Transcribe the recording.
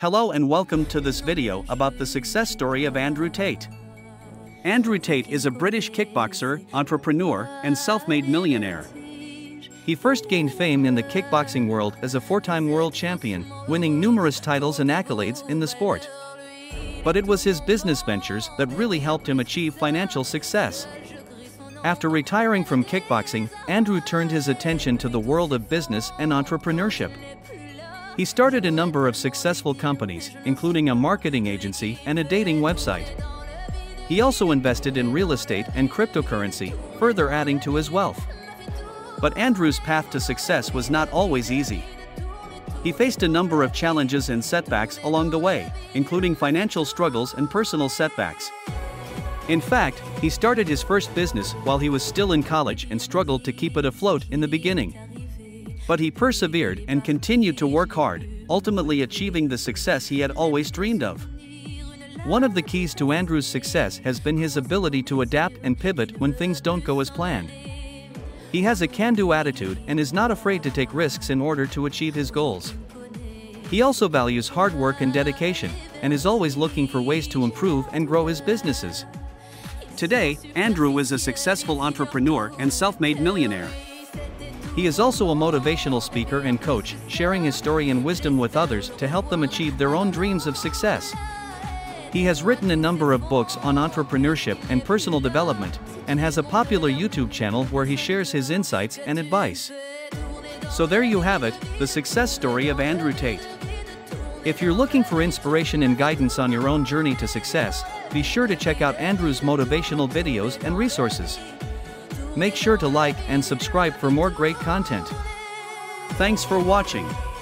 Hello and welcome to this video about the success story of Andrew Tate. Andrew Tate is a British kickboxer, entrepreneur, and self-made millionaire. He first gained fame in the kickboxing world as a four-time world champion, winning numerous titles and accolades in the sport. But it was his business ventures that really helped him achieve financial success. After retiring from kickboxing, Andrew turned his attention to the world of business and entrepreneurship. He started a number of successful companies, including a marketing agency and a dating website. He also invested in real estate and cryptocurrency, further adding to his wealth. But Andrew's path to success was not always easy. He faced a number of challenges and setbacks along the way, including financial struggles and personal setbacks. In fact, he started his first business while he was still in college and struggled to keep it afloat in the beginning. But he persevered and continued to work hard, ultimately achieving the success he had always dreamed of. One of the keys to Andrew's success has been his ability to adapt and pivot when things don't go as planned. He has a can-do attitude and is not afraid to take risks in order to achieve his goals. He also values hard work and dedication, and is always looking for ways to improve and grow his businesses. Today, Andrew is a successful entrepreneur and self-made millionaire. He is also a motivational speaker and coach, sharing his story and wisdom with others to help them achieve their own dreams of success. He has written a number of books on entrepreneurship and personal development, and has a popular YouTube channel where he shares his insights and advice. So there you have it, the success story of Andrew Tate. If you're looking for inspiration and guidance on your own journey to success, be sure to check out Andrew's motivational videos and resources. Make sure to like and subscribe for more great content. Thanks for watching.